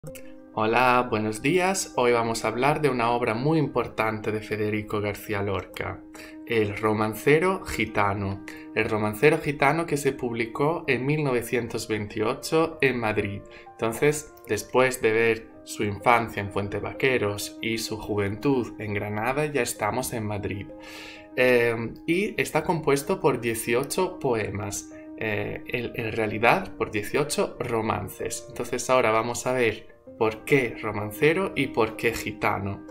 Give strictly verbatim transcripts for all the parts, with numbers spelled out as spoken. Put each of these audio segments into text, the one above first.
Hola, buenos días. Hoy vamos a hablar de una obra muy importante de Federico García Lorca, El romancero gitano. El romancero gitano que se publicó en mil novecientos veintiocho en Madrid. Entonces, después de ver su infancia en Fuente Vaqueros y su juventud en Granada, ya estamos en Madrid. Eh, y está compuesto por dieciocho poemas, eh, en, en realidad por dieciocho romances. Entonces ahora vamos a ver por qué romancero y por qué gitano.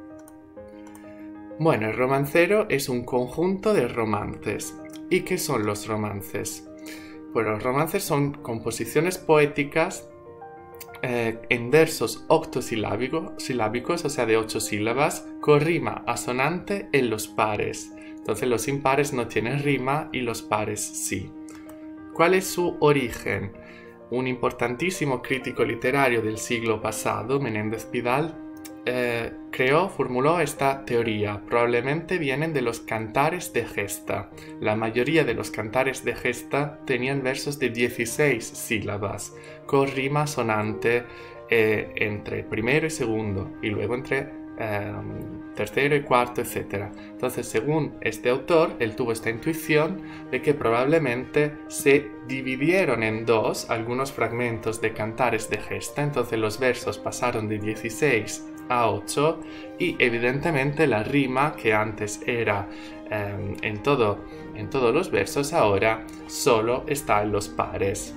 Bueno, el romancero es un conjunto de romances. ¿Y qué son los romances? Pues los romances son composiciones poéticas eh, en versos octosilábicos, o sea, de ocho sílabas, con rima asonante en los pares. Entonces los impares no tienen rima y los pares sí. ¿Cuál es su origen? Un importantísimo crítico literario del siglo pasado, Menéndez Pidal, eh, creó, formuló esta teoría. Probablemente vienen de los cantares de gesta. La mayoría de los cantares de gesta tenían versos de dieciséis sílabas, con rima sonante eh, entre primero y segundo, y luego entre eh, tercero y cuarto, etcétera. Entonces, según este autor, él tuvo esta intuición de que probablemente se dividieron en dos algunos fragmentos de cantares de gesta. Entonces los versos pasaron de dieciséis a ocho y evidentemente la rima, que antes era eh, en, todo, en todos los versos, ahora solo está en los pares.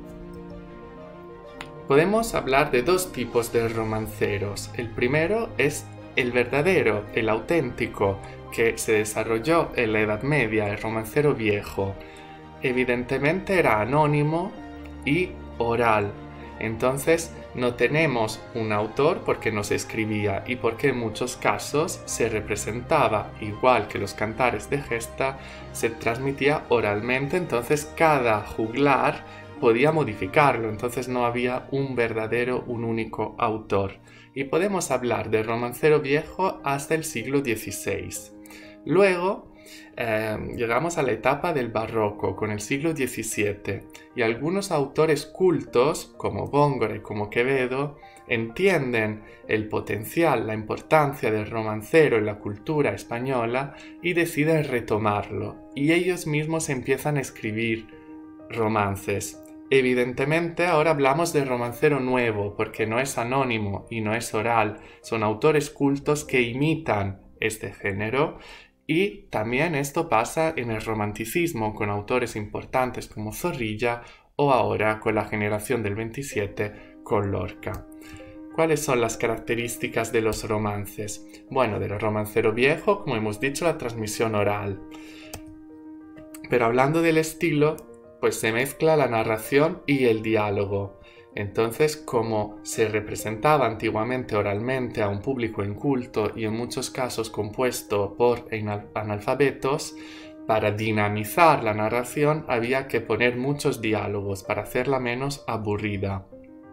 Podemos hablar de dos tipos de romanceros. El primero es el verdadero, el auténtico, que se desarrolló en la Edad Media, el romancero viejo. Evidentemente era anónimo y oral. Entonces no tenemos un autor porque no se escribía y porque en muchos casos se representaba, igual que los cantares de gesta, se transmitía oralmente. Entonces cada juglar podía modificarlo, entonces no había un verdadero, un único autor. Y podemos hablar del romancero viejo hasta el siglo dieciséis. Luego eh, llegamos a la etapa del barroco, con el siglo diecisiete, y algunos autores cultos, como Góngora y como Quevedo, entienden el potencial, la importancia del romancero en la cultura española y deciden retomarlo, y ellos mismos empiezan a escribir romances. Evidentemente ahora hablamos de romancero nuevo porque no es anónimo y no es oral, son autores cultos que imitan este género, y también esto pasa en el romanticismo con autores importantes como Zorrilla o ahora con la generación del veintisiete con Lorca. ¿Cuáles son las características de los romances? Bueno, del romancero viejo, como hemos dicho, la transmisión oral. Pero hablando del estilo, pues se mezcla la narración y el diálogo. Entonces, como se representaba antiguamente oralmente a un público inculto y en muchos casos compuesto por analfabetos, para dinamizar la narración había que poner muchos diálogos para hacerla menos aburrida.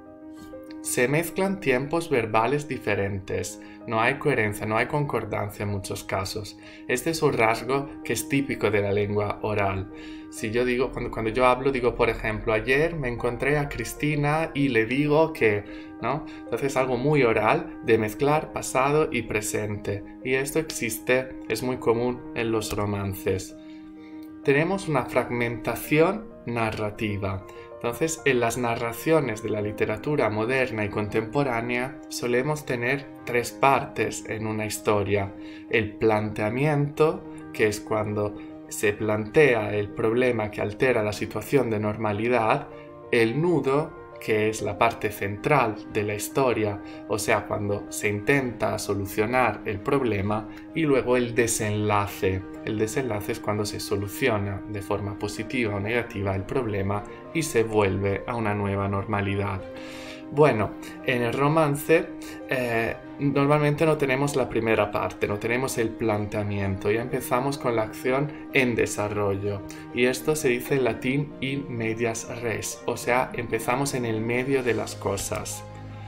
Se mezclan tiempos verbales diferentes, no hay coherencia, no hay concordancia en muchos casos. Este es un rasgo que es típico de la lengua oral. Si yo digo, cuando, cuando yo hablo, digo, por ejemplo, ayer me encontré a Cristina y le digo que, ¿no? Entonces es algo muy oral de mezclar pasado y presente. Y esto existe, es muy común en los romances. Tenemos una fragmentación narrativa. Entonces, en las narraciones de la literatura moderna y contemporánea solemos tener tres partes en una historia. El planteamiento, que es cuando se plantea el problema que altera la situación de normalidad. El nudo, que es la parte central de la historia, o sea, cuando se intenta solucionar el problema, y luego el desenlace. El desenlace es cuando se soluciona de forma positiva o negativa el problema y se vuelve a una nueva normalidad. Bueno, en el romance eh, normalmente no tenemos la primera parte, no tenemos el planteamiento, ya empezamos con la acción en desarrollo. Y esto se dice en latín in medias res, o sea, empezamos en el medio de las cosas.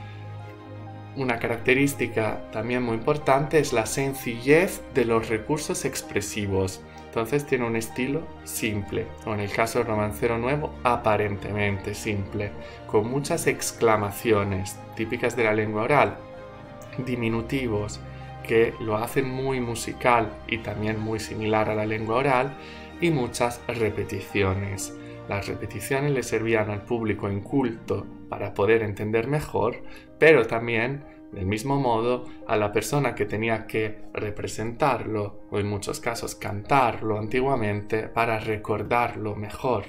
Una característica también muy importante es la sencillez de los recursos expresivos. Entonces tiene un estilo simple, o en el caso del romancero nuevo, aparentemente simple, con muchas exclamaciones típicas de la lengua oral, diminutivos que lo hacen muy musical y también muy similar a la lengua oral, y muchas repeticiones. Las repeticiones le servían al público inculto para poder entender mejor, pero también, del mismo modo, a la persona que tenía que representarlo, o en muchos casos cantarlo antiguamente, para recordarlo mejor.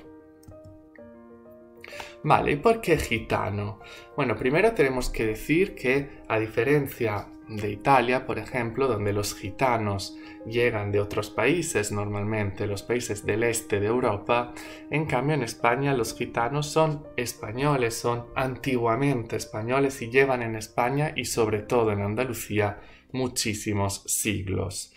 Vale, ¿y por qué gitano? Bueno, primero tenemos que decir que, a diferencia de Italia, por ejemplo, donde los gitanos llegan de otros países, normalmente los países del este de Europa, en cambio en España los gitanos son españoles, son antiguamente españoles y llevan en España y sobre todo en Andalucía muchísimos siglos.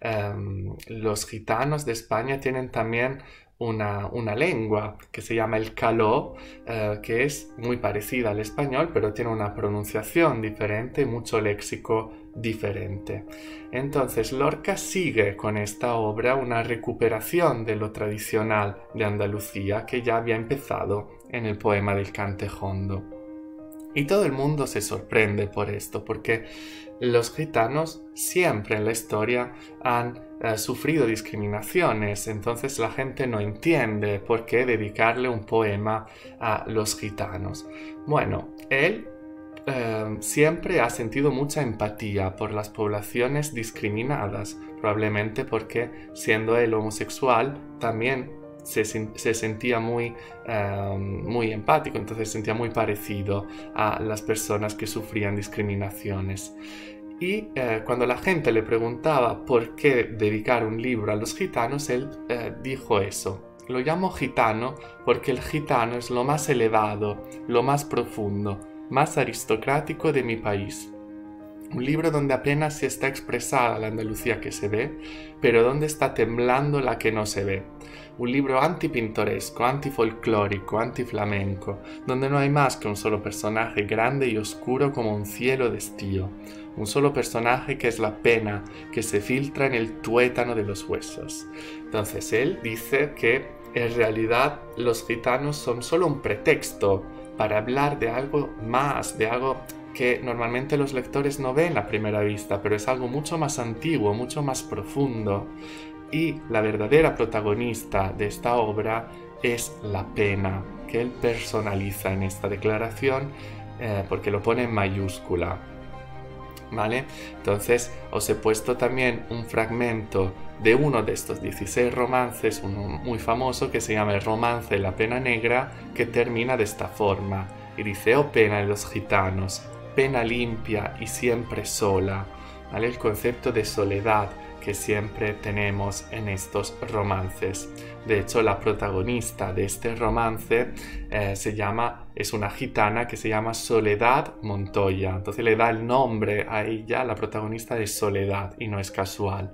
Um, los gitanos de España tienen también Una, una lengua que se llama el caló, eh, que es muy parecida al español, pero tiene una pronunciación diferente y mucho léxico diferente. Entonces Lorca sigue con esta obra una recuperación de lo tradicional de Andalucía que ya había empezado en el poema del Cantejondo. Y todo el mundo se sorprende por esto, porque los gitanos siempre en la historia han eh, sufrido discriminaciones, entonces la gente no entiende por qué dedicarle un poema a los gitanos. Bueno, él eh, siempre ha sentido mucha empatía por las poblaciones discriminadas, probablemente porque siendo él homosexual también Se, se sentía muy, uh, muy empático, entonces se sentía muy parecido a las personas que sufrían discriminaciones. Y uh, cuando la gente le preguntaba por qué dedicar un libro a los gitanos, él uh, dijo eso. Lo llamo gitano porque el gitano es lo más elevado, lo más profundo, más aristocrático de mi país. Un libro donde apenas se está expresada la Andalucía que se ve, pero donde está temblando la que no se ve. Un libro antipintoresco, antifolclórico, antiflamenco, donde no hay más que un solo personaje grande y oscuro como un cielo de estío. Un solo personaje que es la pena que se filtra en el tuétano de los huesos. Entonces él dice que en realidad los gitanos son solo un pretexto para hablar de algo más, de algo que normalmente los lectores no ven a primera vista, pero es algo mucho más antiguo, mucho más profundo. Y la verdadera protagonista de esta obra es la pena, que él personaliza en esta declaración eh, porque lo pone en mayúscula. ¿Vale? Entonces os he puesto también un fragmento de uno de estos dieciséis romances, uno muy famoso que se llama El romance de la pena negra, que termina de esta forma y dice: oh pena de los gitanos, pena limpia y siempre sola. ¿Vale? El concepto de soledad que siempre tenemos en estos romances. De hecho, la protagonista de este romance eh, se llama, es una gitana que se llama Soledad Montoya. Entonces le da el nombre a ella, la protagonista, de Soledad, y no es casual.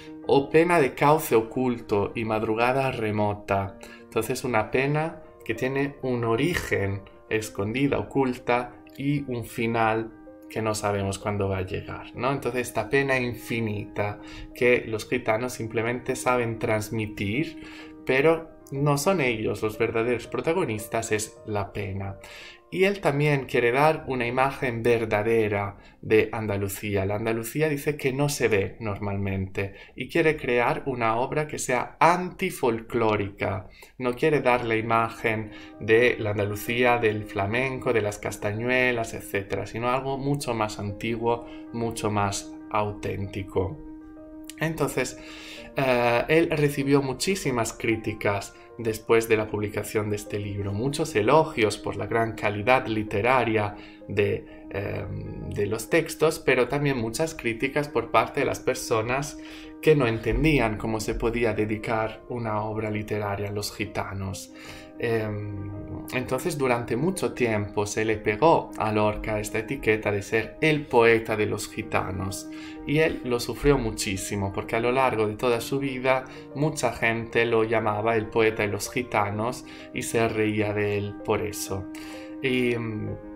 O pena de cauce oculto y madrugada remota. Entonces una pena que tiene un origen escondida, oculta, y un final que no sabemos cuándo va a llegar, ¿no? Entonces esta pena infinita que los gitanos simplemente saben transmitir, pero no son ellos los verdaderos protagonistas, es la pena. Y él también quiere dar una imagen verdadera de Andalucía. La Andalucía dice que no se ve normalmente y quiere crear una obra que sea antifolclórica. No quiere dar la imagen de la Andalucía del flamenco, de las castañuelas, etcétera, sino algo mucho más antiguo, mucho más auténtico. Entonces, uh, él recibió muchísimas críticas después de la publicación de este libro, muchos elogios por la gran calidad literaria de, eh, de los textos, pero también muchas críticas por parte de las personas que no entendían cómo se podía dedicar una obra literaria a los gitanos. Eh, entonces durante mucho tiempo se le pegó a Lorca esta etiqueta de ser el poeta de los gitanos, y él lo sufrió muchísimo porque a lo largo de toda su vida mucha gente lo llamaba el poeta de los gitanos y se reía de él por eso. Y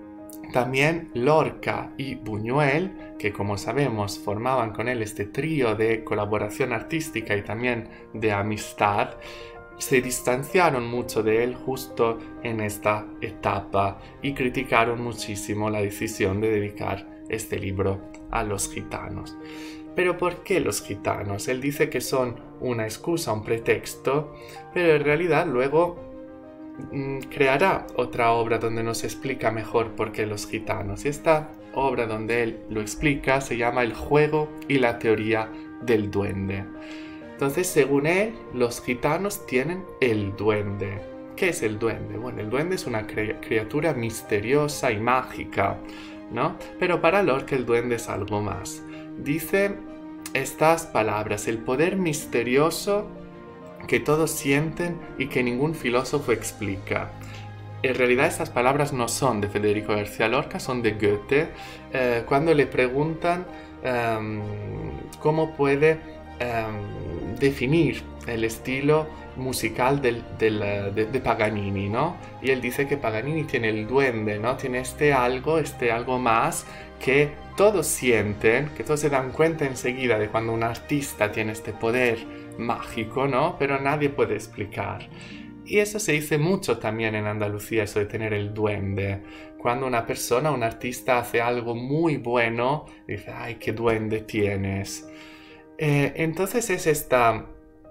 También Lorca y Buñuel, que como sabemos formaban con él este trío de colaboración artística y también de amistad, se distanciaron mucho de él justo en esta etapa y criticaron muchísimo la decisión de dedicar este libro a los gitanos. Pero ¿por qué los gitanos? Él dice que son una excusa, un pretexto, pero en realidad luego creará otra obra donde nos explica mejor por qué los gitanos. Y esta obra donde él lo explica se llama El juego y la teoría del duende. Entonces, según él, los gitanos tienen el duende. ¿Qué es el duende? Bueno, el duende es una cri- criatura misteriosa y mágica, ¿no? Pero para Lorca el duende es algo más. Dice estas palabras: el poder misterioso que todos sienten y que ningún filósofo explica. En realidad estas palabras no son de Federico García Lorca, son de Goethe, eh, cuando le preguntan um, cómo puede um, definir el estilo musical del, del, de, de Paganini, ¿no? Y él dice que Paganini tiene el duende, ¿no? Tiene este algo, este algo más que todos sienten, que todos se dan cuenta enseguida de cuando un artista tiene este poder mágico, ¿no? Pero nadie puede explicar. Y eso se dice mucho también en Andalucía, eso de tener el duende. Cuando una persona, un artista hace algo muy bueno, dice, ¡ay, qué duende tienes! Eh, entonces es esta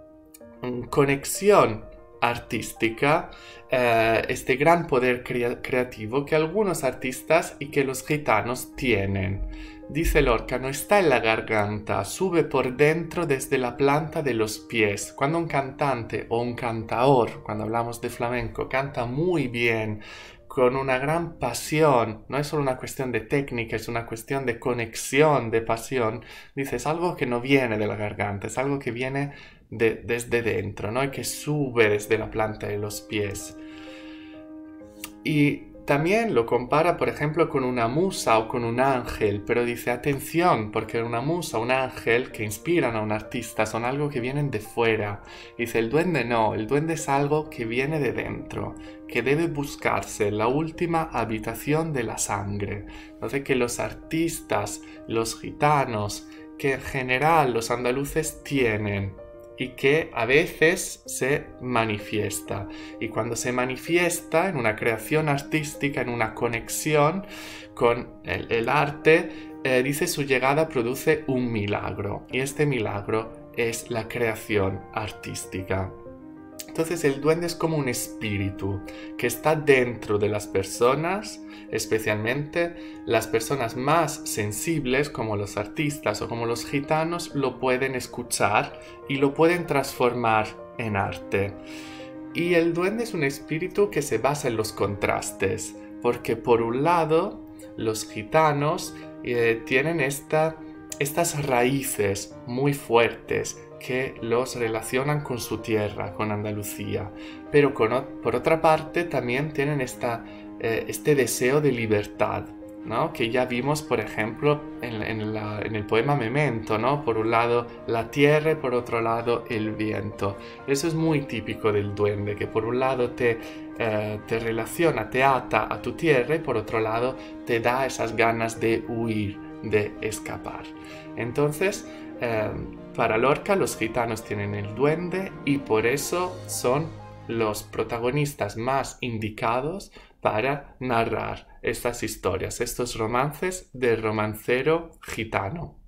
conexión artística, eh, este gran poder crea- creativo que algunos artistas y que los gitanos tienen. Dice Lorca, no está en la garganta, sube por dentro desde la planta de los pies. Cuando un cantante o un cantaor, cuando hablamos de flamenco, canta muy bien, con una gran pasión, no es solo una cuestión de técnica, es una cuestión de conexión, de pasión, dice, es algo que no viene de la garganta, es algo que viene de, desde dentro, ¿no? Y que sube desde la planta de los pies. Y también lo compara, por ejemplo, con una musa o con un ángel, pero dice, atención, porque una musa o un ángel que inspiran a un artista son algo que vienen de fuera. Dice, el duende no, el duende es algo que viene de dentro, que debe buscarse en la última habitación de la sangre. Entonces, que los artistas, los gitanos, que en general los andaluces tienen, y que a veces se manifiesta. Y cuando se manifiesta en una creación artística, en una conexión con el, el arte, eh, dice su llegada produce un milagro. Y este milagro es la creación artística. Entonces el duende es como un espíritu que está dentro de las personas, especialmente las personas más sensibles como los artistas o como los gitanos lo pueden escuchar y lo pueden transformar en arte. Y el duende es un espíritu que se basa en los contrastes, porque por un lado los gitanos eh, tienen esta, estas raíces muy fuertes que los relacionan con su tierra, con Andalucía, pero con, por otra parte también tienen esta, eh, este deseo de libertad, ¿no? Que ya vimos, por ejemplo, en, en, la, en el poema Memento, ¿no? Por un lado la tierra y por otro lado el viento. Eso es muy típico del duende, que por un lado te, eh, te relaciona, te ata a tu tierra y por otro lado te da esas ganas de huir, de escapar. Entonces, eh, para Lorca los gitanos tienen el duende y por eso son los protagonistas más indicados para narrar estas historias, estos romances del romancero gitano.